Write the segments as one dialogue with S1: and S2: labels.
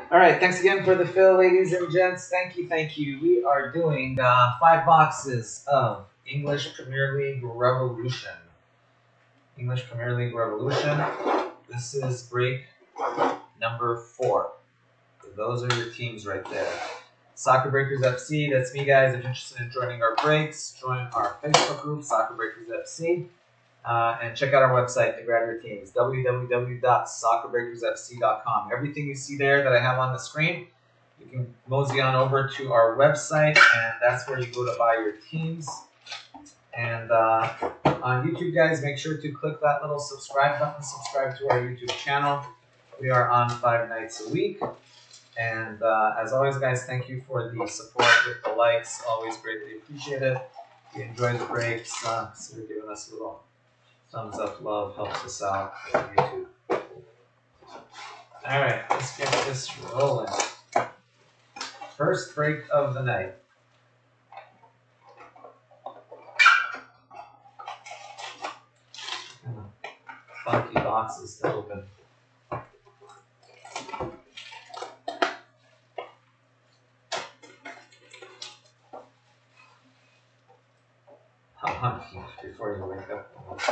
S1: All right, thanks again for the fill, ladies and gents. Thank you, thank you. We are doing 5 boxes of English Premier League Revolution. English Premier League Revolution. This is break number 4. So those are your teams right there. Soccer Breakers FC, that's me, guys. If you're interested in joining our breaks, join our Facebook group, Soccer Breakers FC. And check out our website to grab your teams, www.soccerbreakersfc.com. Everything you see there that I have on the screen, you can mosey on over to our website, and that's where you go to buy your teams. And on YouTube, guys, make sure to click that little subscribe button, subscribe to our YouTube channel. We are on 5 nights a week. And as always, guys, thank you for the support with the likes. Always greatly appreciated. If you enjoy the breaks, so you're giving us a little thumbs up, love, helps us out on YouTube. All right, let's get this rolling. First break of the night. Funky boxes to open. How funky before you wake up.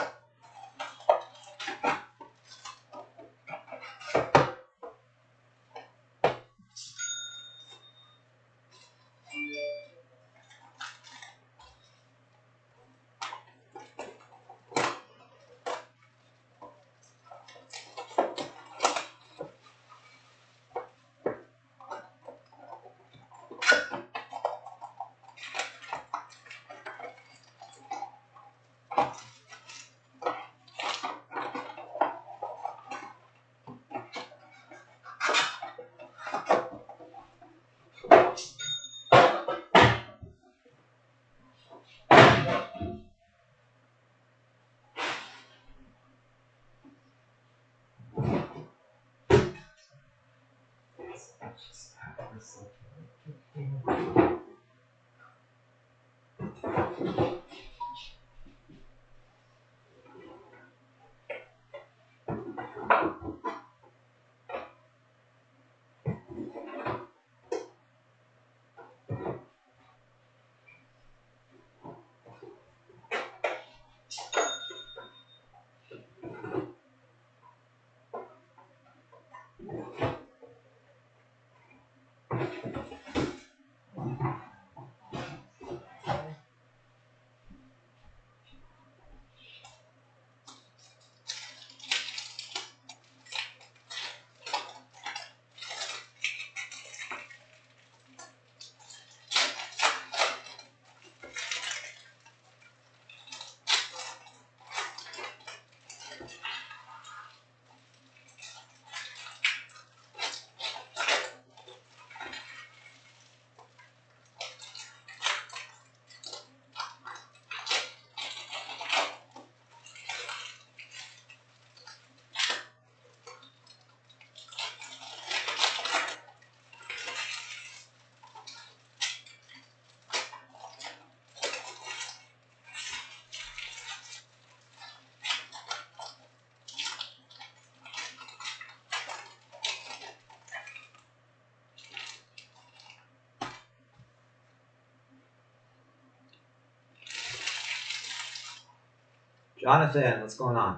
S1: Jonathan, what's going on?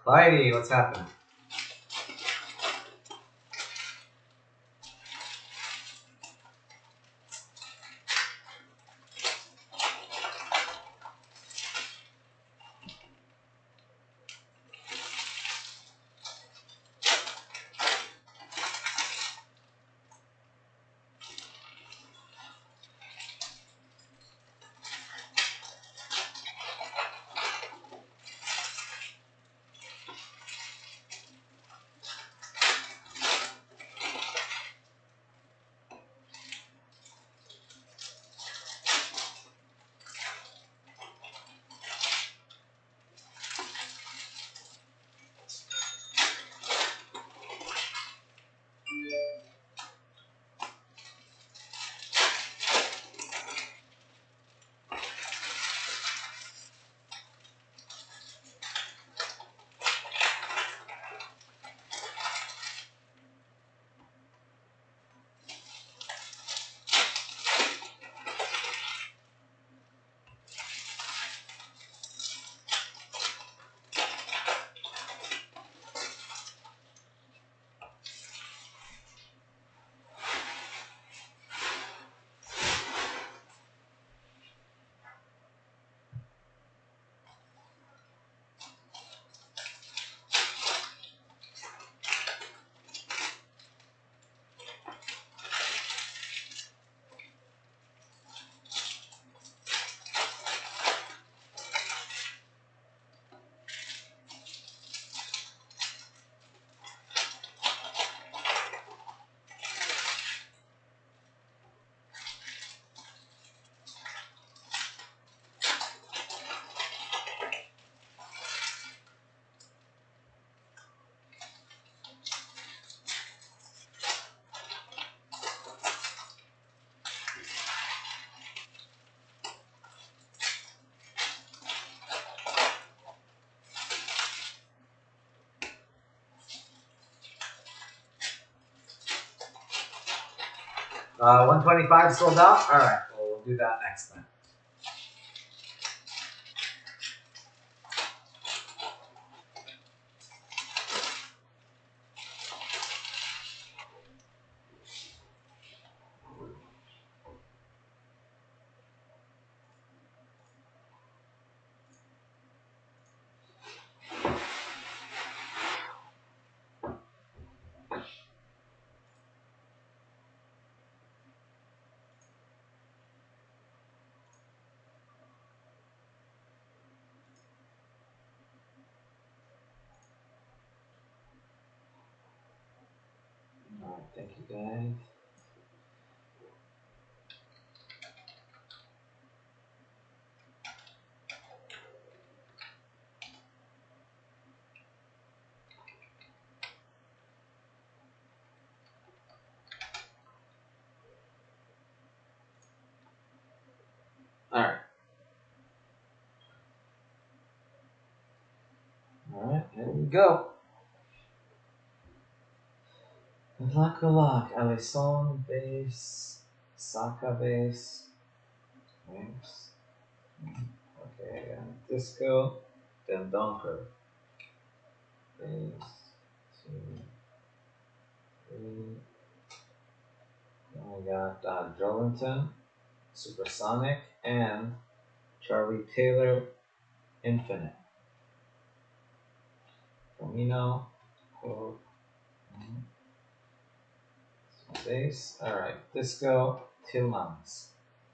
S1: Clyde, what's happening? Uh, 125 sold out? Alright, well, we'll do that next time. Alright, thank you guys. Alright. Alright, here we go. Good luck. Alisson base, Saka base, thanks. Okay, I got Disco, then Donker. Base, 2, 3. Then we got Jolinton, Supersonic, and Charlie Taylor, Infinite. Firmino, Cove, base. Alright, Disco, Tillmans.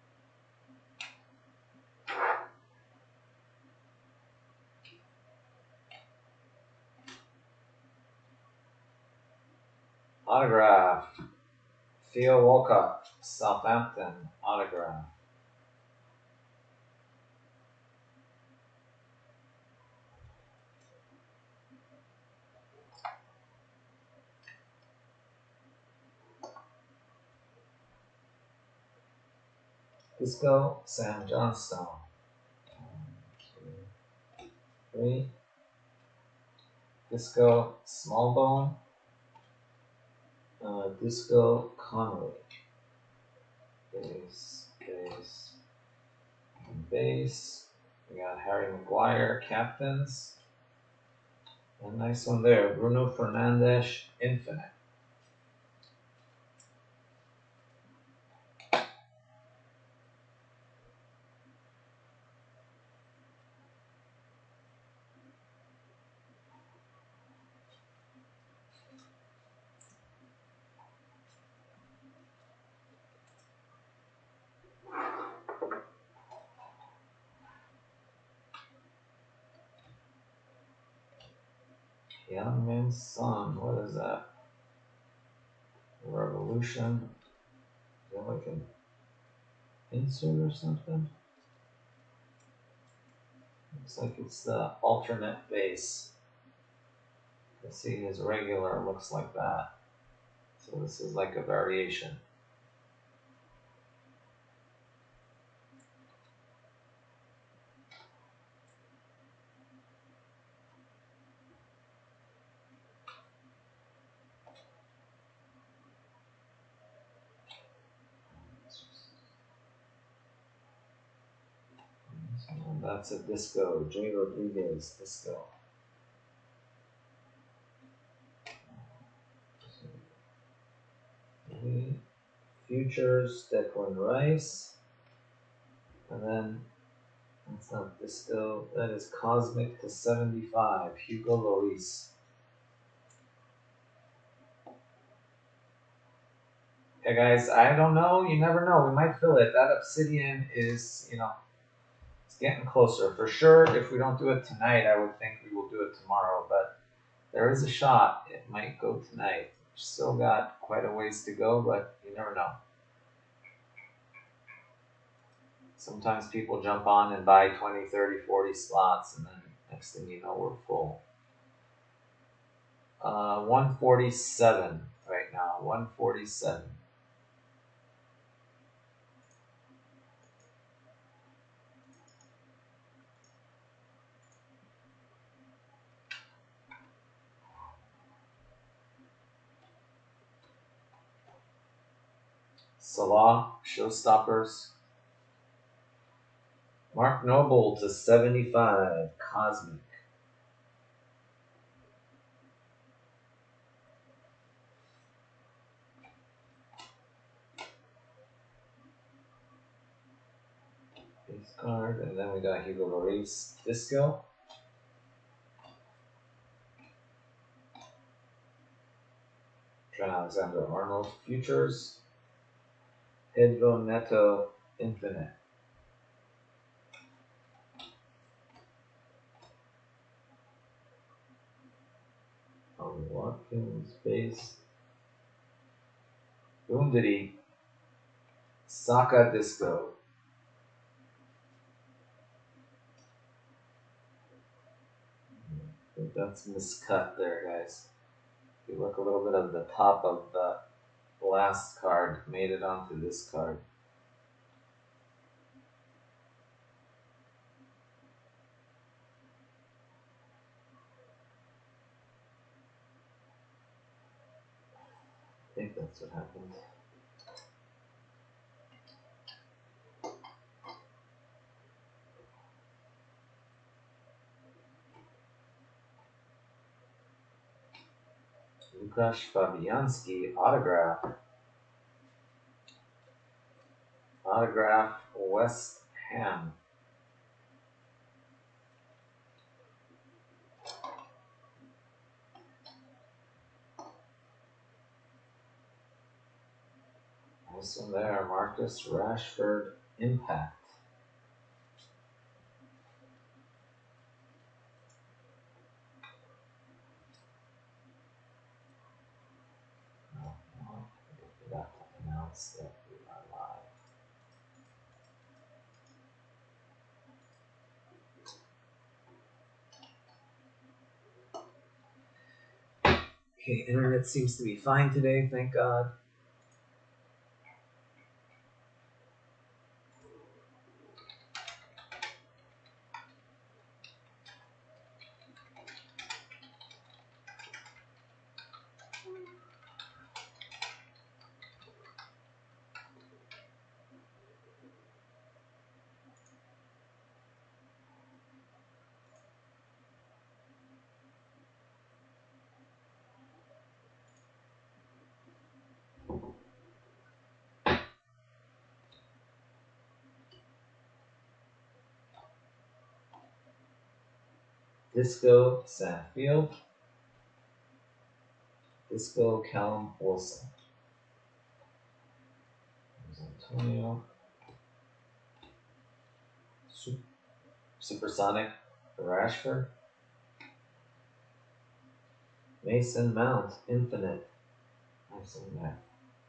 S1: Autograph. Theo Walcott, Southampton, autograph. Disco, Sam Johnstone. 1, 2, 3. Disco, Smallbone. Disco, Connolly. Base. We got Harry Maguire, captains. A nice one there, Bruno Fernandes, Infinite. Young Son, what is that? Revolution. Is that like an insert or something? Looks like it's the alternate base. You see his regular looks like that. So this is like a variation. And that's a disco, J. Rodriguez disco. Futures, Declan Rice. And then, that's not disco, that is Cosmic to 75, Hugo Lloris. Yeah, guys, I don't know. You never know. We might fill it. That Obsidian is, it's getting closer. For sure, if we don't do it tonight, I would think we will do it tomorrow. But there is a shot. It might go tonight. Still got quite a ways to go, but you never know. Sometimes people jump on and buy 20, 30, 40 slots, and then next thing you know, we're full. 147 right now. 147. Salah, Showstoppers. Mark Noble to 75, Cosmic. Base card, and then we got Hugo Lloris, Disco. Trent Alexander-Arnold, Futures. Pedro Neto, Infinite. Watkins, Base. Boondity, Saka, Disco. I think that's miscut there, guys. If you look a little bit at the top of the last card, made it onto this card. I think that's what happened. Lukasz Fabianski, autograph. Autograph, West Ham. Nice one there, Marcus Rashford, Impact. I forgot to announce that we are live. Okay, internet seems to be fine today, thank God. Disco Sandfield, Disco Callum Wilson, there's Antonio, Supersonic Rashford, Mason Mount, Infinite, nice one there.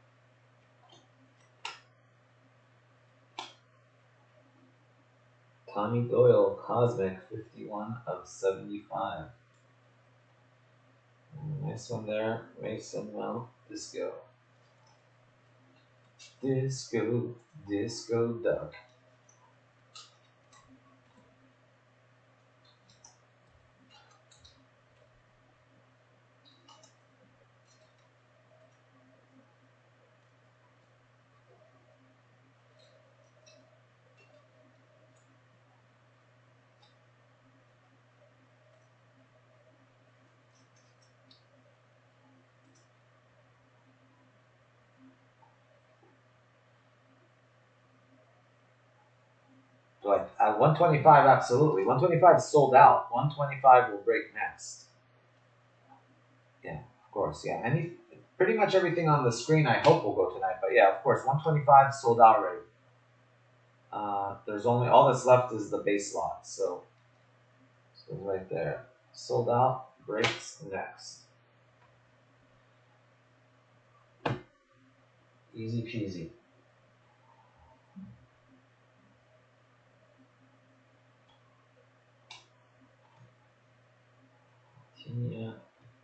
S1: Tommy Doyle, Cosmic, 51 of 75. Nice one there. Mason Mount, Disco. Disco, Disco Duck. Like at 125, absolutely. 125 is sold out. 125 will break next. Yeah, of course. Yeah, pretty much everything on the screen I hope will go tonight. But yeah, of course, 125 sold out already. There's only all that's left is the base lot. So right there, sold out. Breaks next. Easy peasy. Yeah.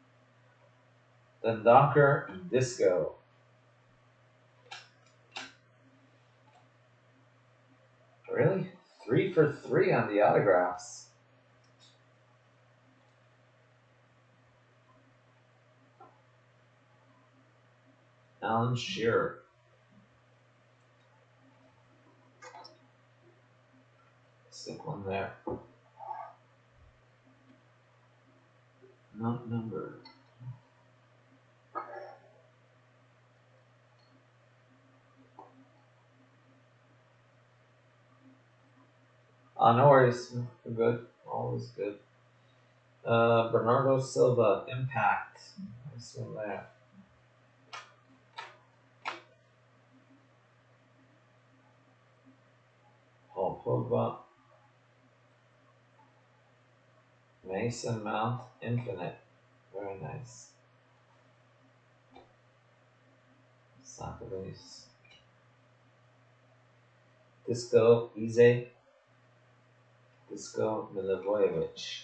S1: Then Donker Disco. Really? 3 for 3 on the autographs. Alan Shearer. Stick one there. Not numbered. No worries. We're good. Always good. Bernardo Silva, Impact. Nice one there. Paul Pogba. Mason Mount, Infinite. Very nice. Soccer base. Disco Ize. Disco Milivojevic.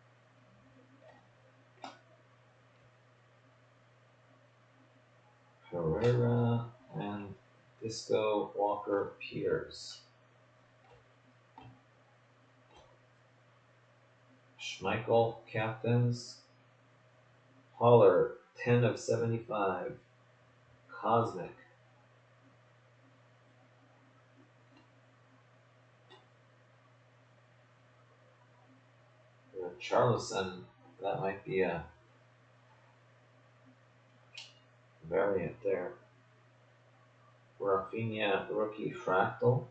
S1: Herrera and Disco Walker Peters. Schmeichel, captains. Haller, 10 of 75. Cosmic. Charlison, that might be a variant there. Rafinha, rookie Fractal.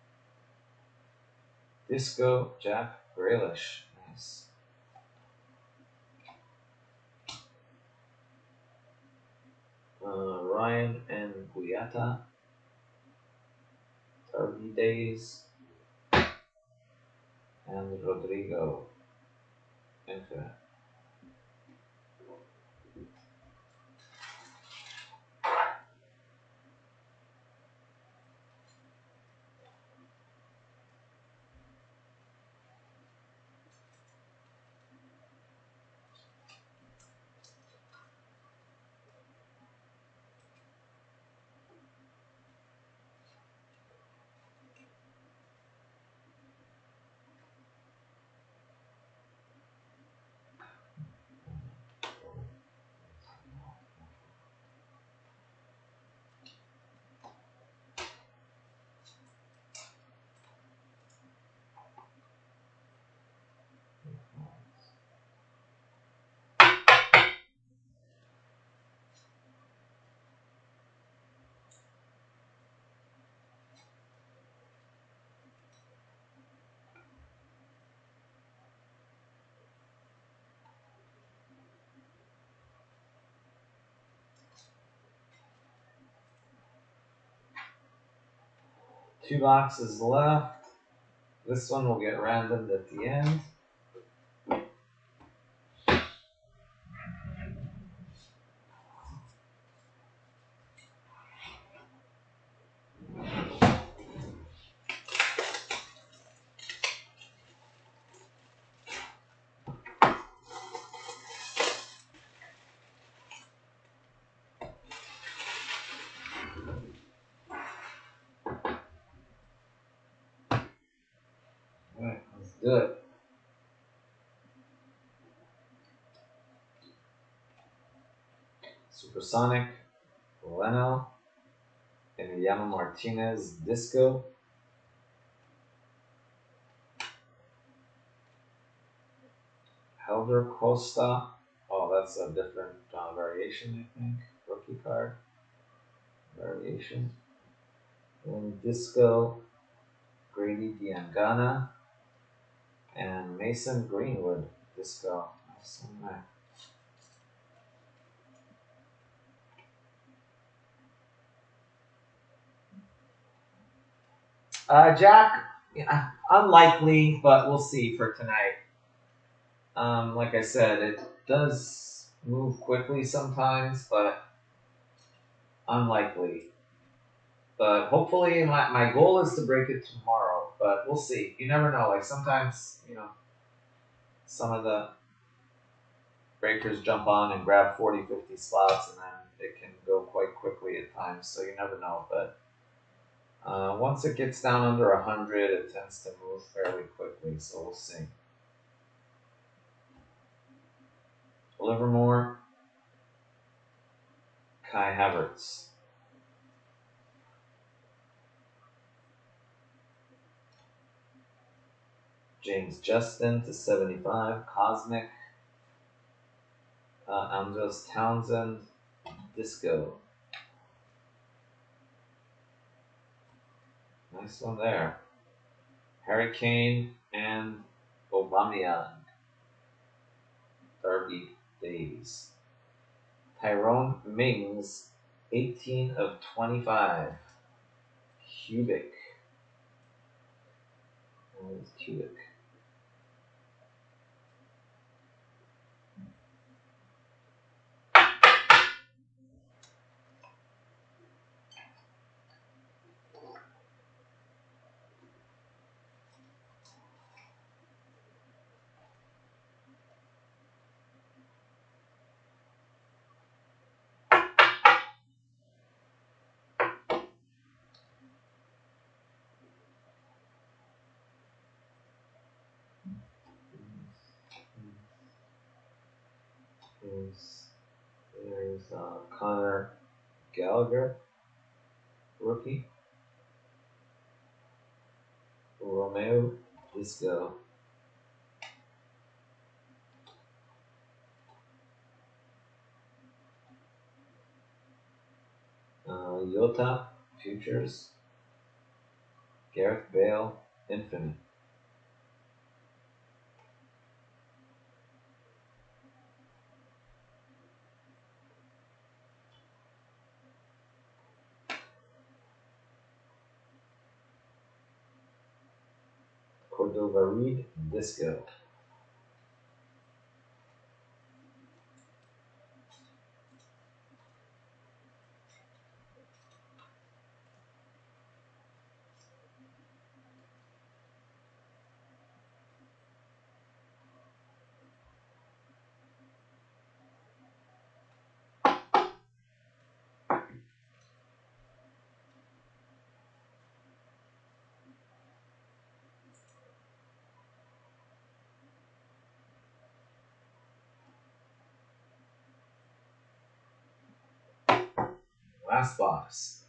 S1: Disco, Jack Grealish. Nice. Ryan and Guiata. Derby Days. And Rodrigo. Infinite. 2 boxes left. This one will get randomed at the end. Alright, let's do it. Supersonic, Leno, Emiliano Martinez, Disco, Helder Costa. Oh, that's a different variation, I think. Rookie card variation. And Disco, Grady Diangana, and Mason Greenwood. Disco. That's so nice. Jack, yeah, unlikely, but we'll see for tonight. Like I said, it does move quickly sometimes, but unlikely. But hopefully, my goal is to break it tomorrow, but we'll see. You never know. Like sometimes, some of the breakers jump on and grab 40, 50 spots, and then it can go quite quickly at times, so you never know. But once it gets down under 100, it tends to move fairly quickly, so we'll see. Livermore, Kai Havertz. James Justin to 75, Cosmic, Andros Townsend, Disco. Nice one there. Harry Kane and Aubameyang. Derby Days. Tyrone Mings, 18 of 25. Cubic. Where's Cubic? There's Connor Gallagher, rookie. Romeo Disco. Yota Futures. Gareth Bale Infinite. Cordova Reed Disco. Last box.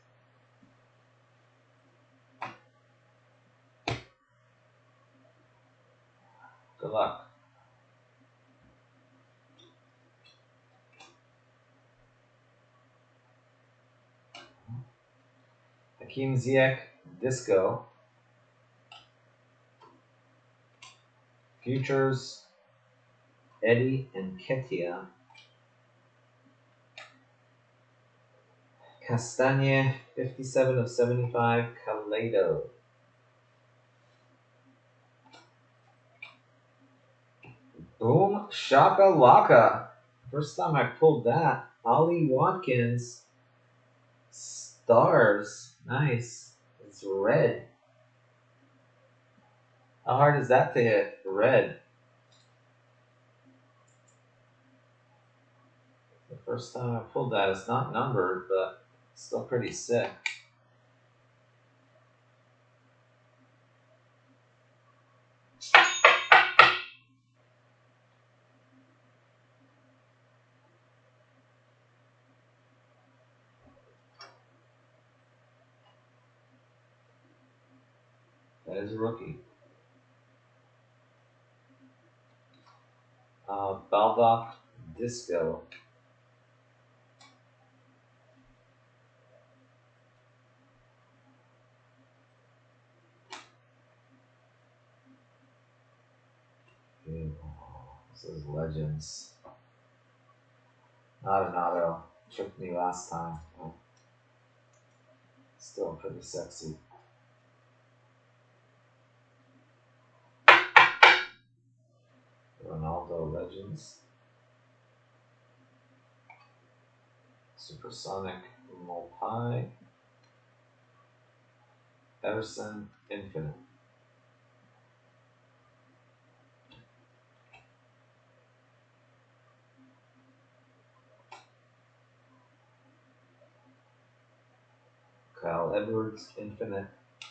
S1: Good luck. Hakeem Ziyech Disco. Futures Eddie and Ketia. Castagne, 57 of 75. Calado. Boom shakalaka. First time I pulled that. Ollie Watkins. Stars. Nice. It's red. How hard is that to hit? Red. The first time I pulled that, it's not numbered, but still pretty sick. That is a rookie. Baldock Disco. This is Legends. Not an auto. Tricked me last time. Oh. Still pretty sexy. Ronaldo Legends. Supersonic Mopai. Everson Infinite. Kyle Edwards Infinite.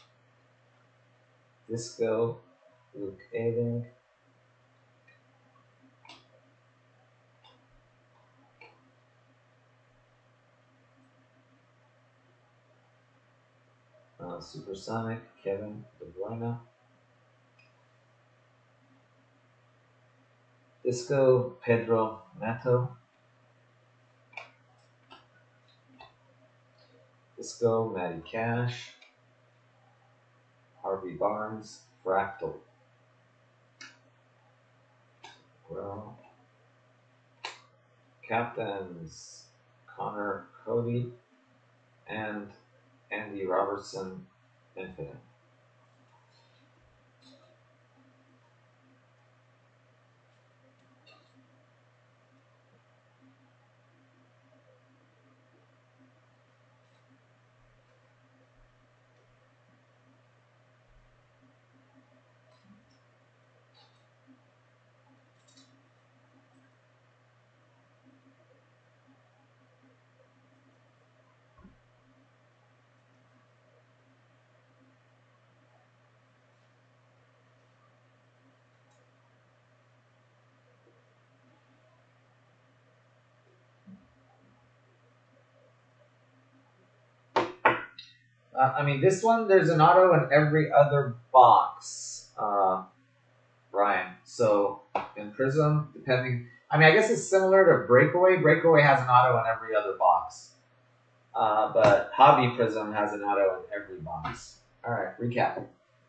S1: Disco. Luke Ayling. Supersonic Kevin De Bruyne. Disco Pedro Neto. Disco Matty Cash. Harvey Barnes Fractal. Well, captains Connor Cody and Andy Robertson Infinite. This one, there's an auto in every other box, Ryan. So, in Prism, depending... I guess it's similar to Breakaway. Breakaway has an auto in every other box. But Hobby Prism has an auto in every box. Alright, recap.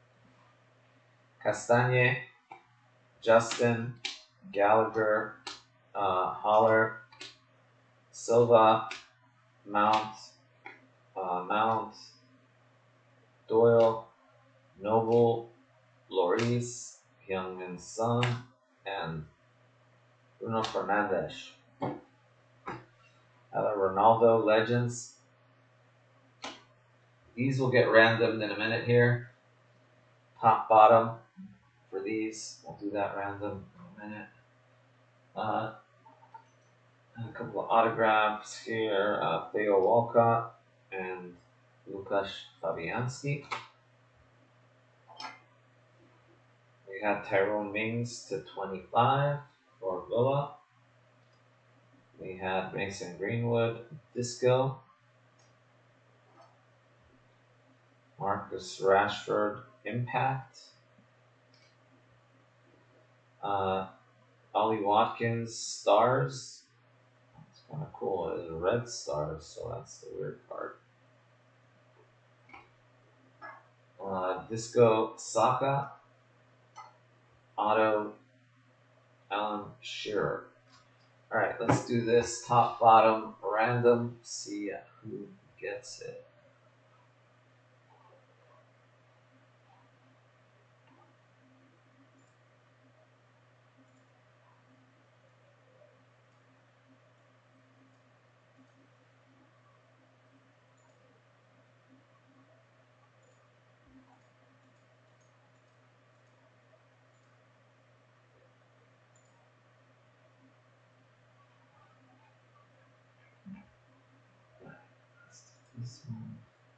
S1: Castagne, Justin, Gallagher, Holler, Silva, Mount, Doyle, Noble, Lloris, Heung-min Son, and Bruno Fernandes. Ronaldo Legends. These will get randomed in a minute here. Top, bottom for these. We'll do that random in a minute. A couple of autographs here. Theo Walcott and Lukasz Fabianski. We had Tyrone Mings to 25 for Villa. We had Mason Greenwood, Disco. Marcus Rashford, Impact. Ollie Watkins, Stars. That's kind of cool. It's red stars, so that's the weird part. Disco Saka. Auto Alan Shearer. Alright, let's do this top bottom random. See who gets it. This one.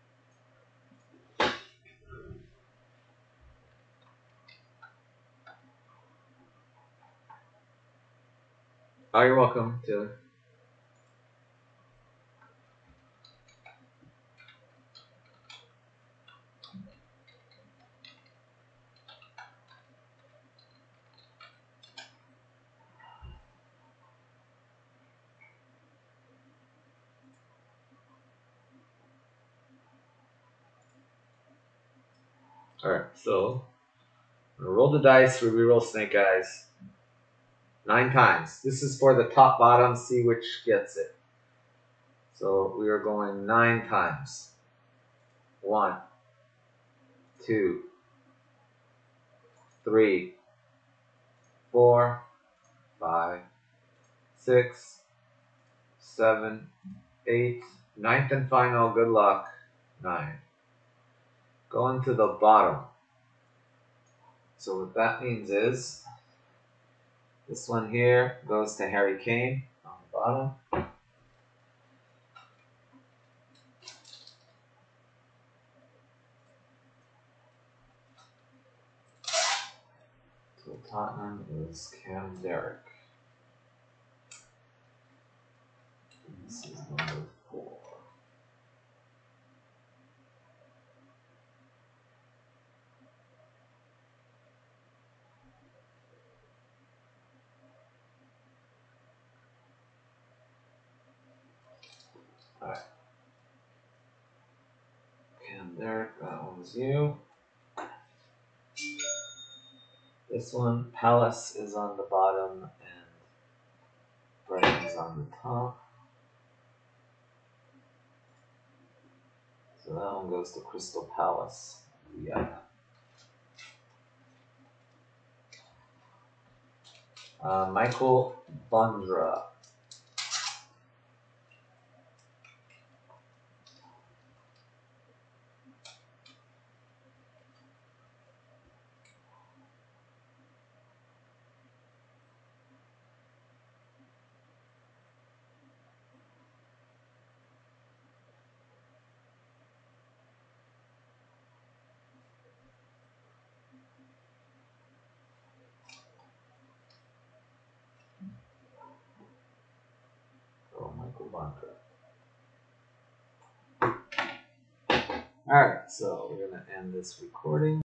S1: Oh, you're welcome, Taylor. Alright, so I'm gonna roll the dice, reroll snake eyes 9 times. This is for the top bottom, see which gets it. So we are going 9 times. 1, 2, 3, 4, 5, 6, 7, 8, 9th and final, good luck, 9. Going to the bottom. So what that means is, this one here goes to Harry Kane on the bottom. So Tottenham is Cam Derrick. This is number 4. Alright. Cam Derrick, that one was you. This one, Palace is on the bottom and Brighton is on the top. So that one goes to Crystal Palace. Yeah. Michael Bondra. Oh, Michael Bondra. Alright, so we're going to end this recording.